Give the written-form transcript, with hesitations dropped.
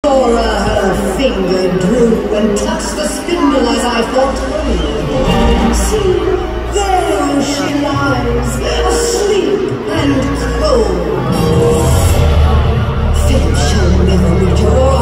Laura her finger drew and touched the spindle as I foretold. See, there she lies, asleep and cold. Fate shall never reach her.